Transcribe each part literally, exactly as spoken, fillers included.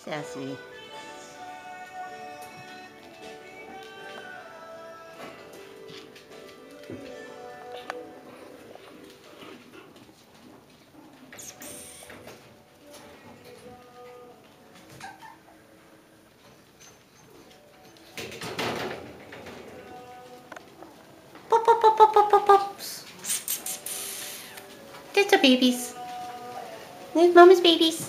Sassy. Pop, pop, pop, pop, pop, pop, pops. There's the babies. There's Mama's babies.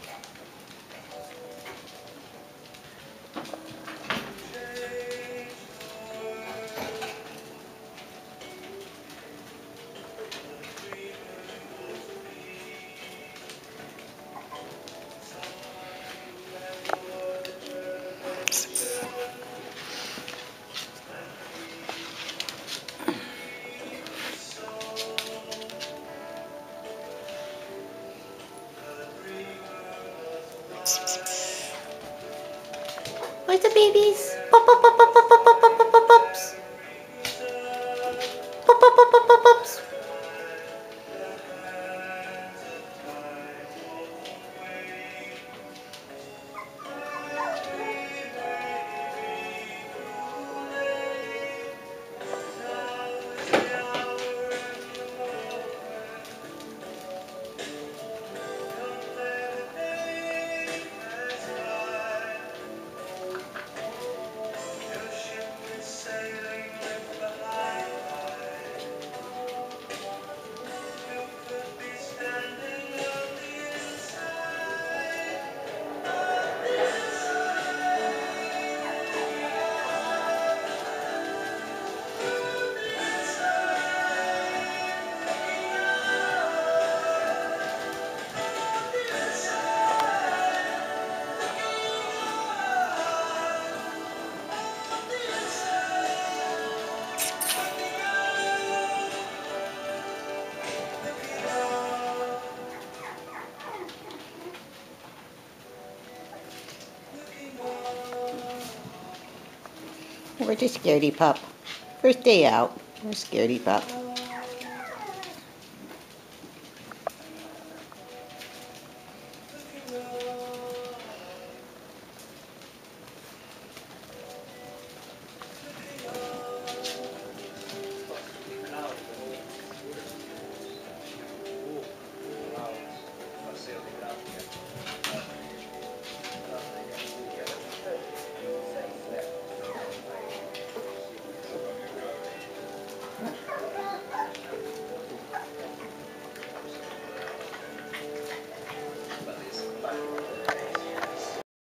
Where's the babies? Pop, pop, pop, pop, pop, pop, pop, pop, pop, pop, pops. Pop, pop, pop, pop, pop, pops. We're just scaredy pup. First day out. We're scaredy pup.